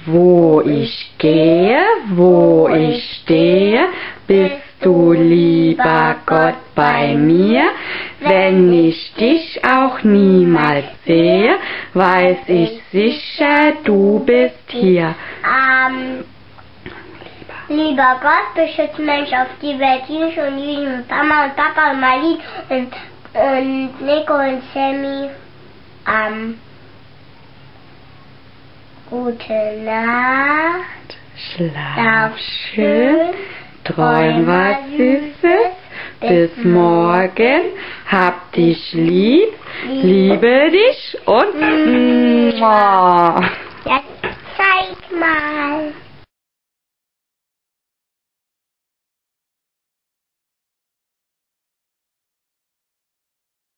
Wo ich gehe, wo ich stehe, bist du, lieber Gott, bei mir. Wenn ich dich auch niemals sehe, weiß ich sicher, du bist hier. Lieber Gott, beschütze Mensch auf die Welt, Jungs und Jügen, und Mama und Papa und Marie und Nico und Sammy. Gute Nacht. Schlaf schön, träum was Süßes. Bis morgen, hab dich lieb, liebe dich und Jetzt zeig mal.